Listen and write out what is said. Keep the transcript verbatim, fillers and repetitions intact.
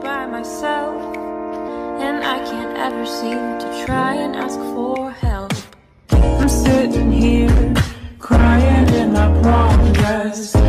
by myself, and I can't ever seem to try and ask for help. I'm sitting here crying in my prom dress.